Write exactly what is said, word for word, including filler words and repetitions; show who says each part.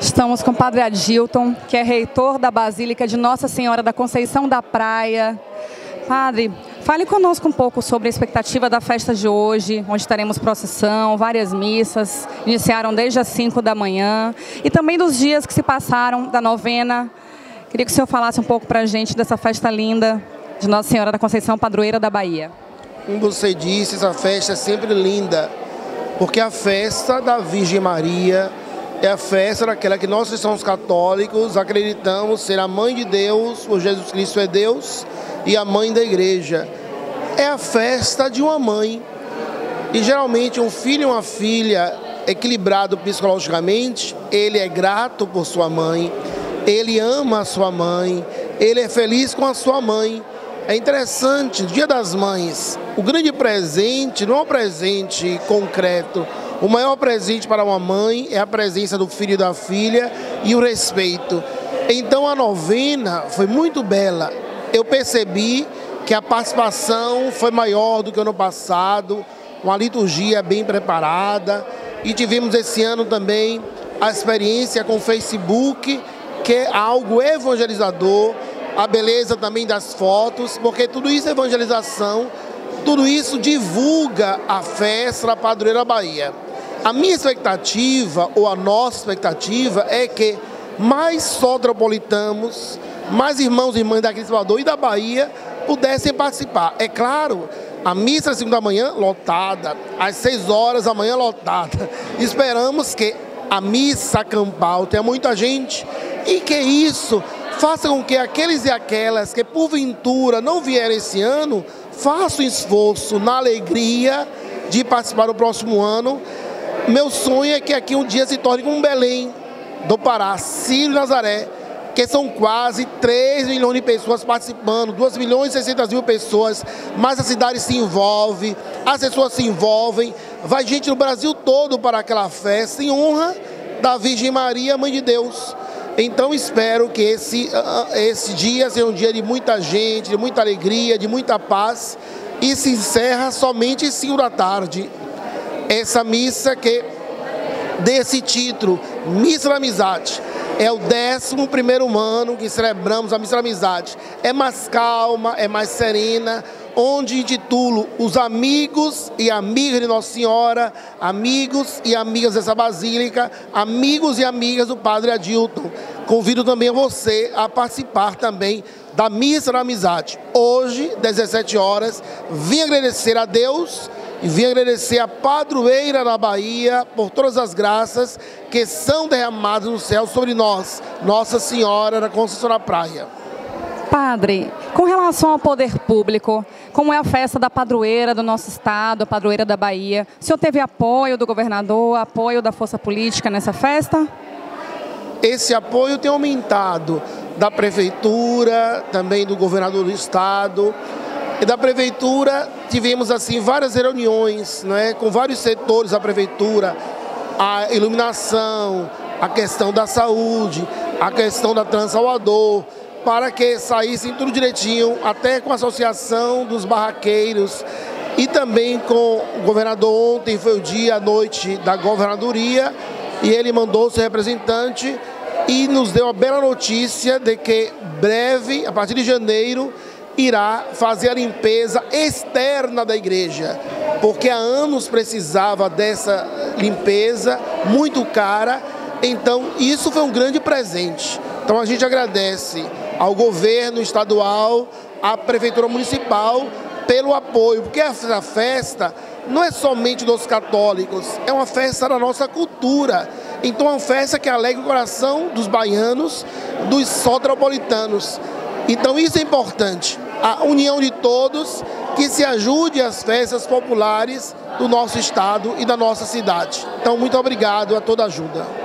Speaker 1: Estamos com o Padre Adilton, que é reitor da Basílica de Nossa Senhora da Conceição da Praia. Padre, fale conosco um pouco sobre a expectativa da festa de hoje, onde teremos procissão, várias missas, iniciaram desde as cinco da manhã, e também dos dias que se passaram da novena. Queria que o senhor falasse um pouco para a gente dessa festa linda de Nossa Senhora da Conceição, padroeira da Bahia.
Speaker 2: Como você disse, essa festa é sempre linda, porque a festa da Virgem Maria é a festa daquela que nós cristãos católicos acreditamos ser a mãe de Deus, o Jesus Cristo é Deus e a mãe da igreja. É a festa de uma mãe. E geralmente um filho e uma filha equilibrado psicologicamente, ele é grato por sua mãe, ele ama a sua mãe, ele é feliz com a sua mãe. É interessante, o Dia das Mães, o grande presente não é um presente concreto. O maior presente para uma mãe é a presença do filho e da filha e o respeito. Então a novena foi muito bela. Eu percebi que a participação foi maior do que o ano passado, uma liturgia bem preparada. E tivemos esse ano também a experiência com o Facebook, que é algo evangelizador, a beleza também das fotos, porque tudo isso é evangelização, tudo isso divulga a festa da Padroeira Bahia. A minha expectativa, ou a nossa expectativa, é que mais soteropolitanos, mais irmãos e irmãs daqui de Salvador e da Bahia pudessem participar. É claro, a missa às cinco da manhã lotada, às seis horas da manhã lotada. Esperamos que a missa campal tenha muita gente e que isso faça com que aqueles e aquelas que porventura não vierem esse ano, façam esforço na alegria de participar no próximo ano. Meu sonho é que aqui um dia se torne como um Belém do Pará, Sírio e Nazaré, que são quase três milhões de pessoas participando, dois milhões e seiscentas mil pessoas, mas a cidade se envolve, as pessoas se envolvem, vai gente do Brasil todo para aquela festa em honra da Virgem Maria, Mãe de Deus. Então espero que esse, esse dia seja um dia de muita gente, de muita alegria, de muita paz, e se encerra somente às cinco da tarde. Essa missa que, desse título, Missa da Amizade, é o décimo primeiro ano que celebramos a Missa da Amizade. É mais calma, é mais serena, onde intitulo os amigos e amigas de Nossa Senhora, amigos e amigas dessa Basílica, amigos e amigas do Padre Adilton. Convido também a você a participar também da Missa da Amizade. Hoje, dezessete horas, vim agradecer a Deus e vim agradecer a Padroeira da Bahia por todas as graças que são derramadas no céu sobre nós, Nossa Senhora da Conceição da Praia.
Speaker 1: Padre, com relação ao poder público, como é a festa da padroeira do nosso estado, a padroeira da Bahia, o senhor teve apoio do governador, apoio da força política nessa festa?
Speaker 2: Esse apoio tem aumentado da prefeitura, também do governador do estado. E da prefeitura tivemos assim várias reuniões, né, com vários setores da prefeitura, a iluminação, a questão da saúde, a questão da Transalvador, para que saíssem tudo direitinho, até com a associação dos barraqueiros e também com o governador. Ontem foi o dia, a noite da governadoria, e ele mandou seu representante e nos deu a bela notícia de que breve, a partir de janeiro, irá fazer a limpeza externa da igreja, porque há anos precisava dessa limpeza, muito cara. Então isso foi um grande presente. Então a gente agradece ao governo estadual, à prefeitura municipal, pelo apoio, porque essa festa não é somente dos católicos, é uma festa da nossa cultura. Então é uma festa que alegra o coração dos baianos, dos soteropolitanos. Então isso é importante, a união de todos, que se ajude às festas populares do nosso estado e da nossa cidade. Então muito obrigado a toda a ajuda.